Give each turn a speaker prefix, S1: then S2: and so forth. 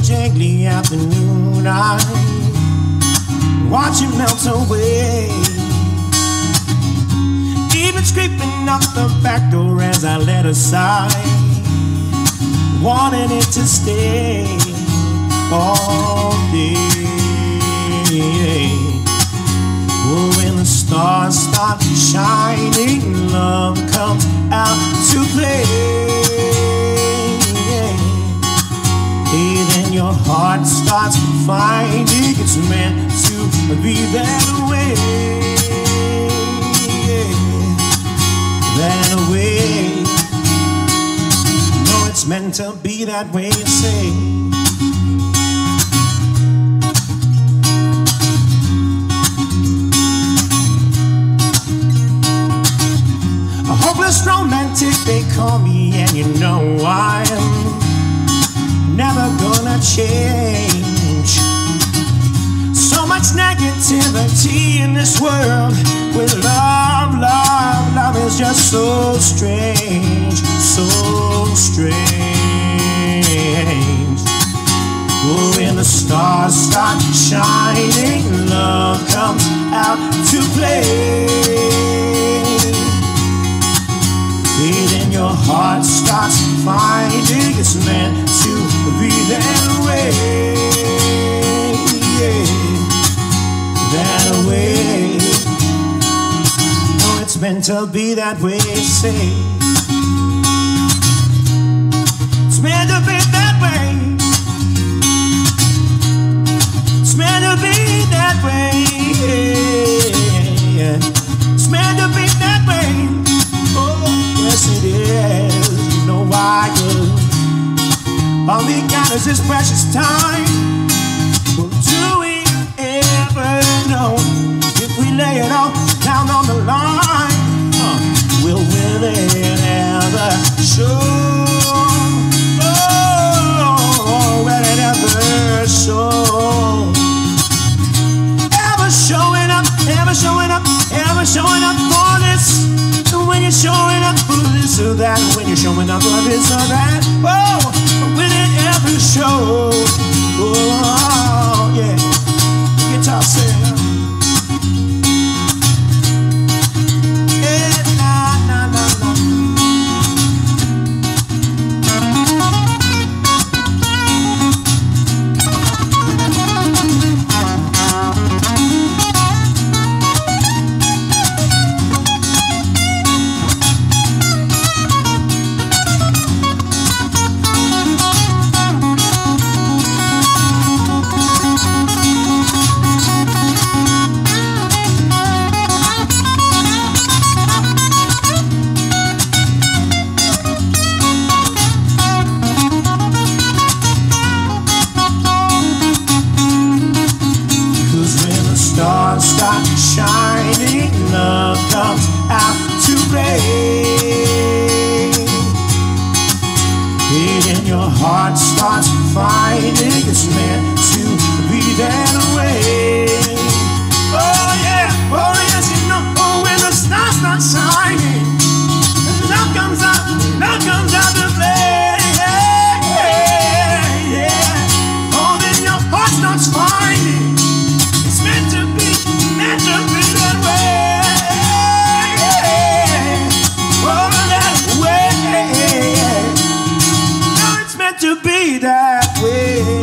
S1: jangly afternoon, I watch it melt away. Even creeping up the back door as I let her slide, wanting it to stay all day. Oh, when the stars start shining, love comes out to play. Hey, then your heart starts finding it's meant to be that way. That way. No, it's meant to be that way, you say. A hopeless romantic, they call me, and you know I'm never gonna change. So much negativity in this world, with love, love, love is just so strange, so strange. Oh, when the stars start shining, love comes out to play. Then your heart starts finding it's meant to be that way. That way. No, it's meant to be that way, say. It's meant to be that way. It's meant to be that way. It's meant to be that way. Yes, it is. You know why? 'Cause all we got is this precious time. But do we ever know if we lay it all down on the line? Will it ever show? Oh, will it ever show? Ever showing up, ever showing up, ever showing up for this? When you're showing up for this or that, when you're showing up for this or that, oh, will it ever show? Oh, yeah. Guitar singer. Yeah, nah, nah, nah, nah. Start shining, love comes out to play. And your heart starts finding it's meant to be that way. Oh yeah, oh yes, you know, oh, when the stars start shining, love comes out to play. Yeah. Oh, then your heart starts finding meant to be that way. Oh, that way. No, it's meant to be that way.